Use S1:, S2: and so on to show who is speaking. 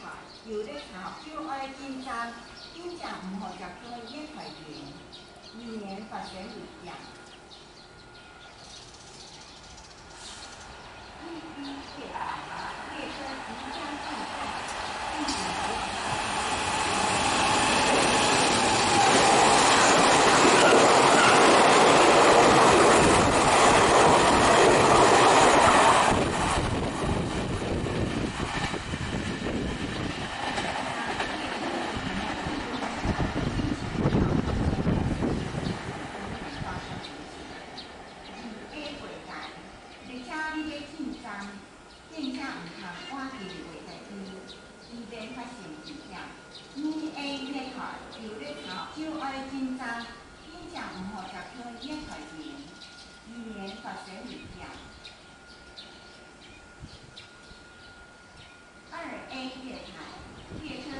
S1: 台，有咧吵就爱紧张，紧张唔好食多热快点，以免发生危险。第一列台，列车即将进站，敬请前往下车。就爱紧张，紧张唔好食多热快点，以免发生危险。2A 月台，列车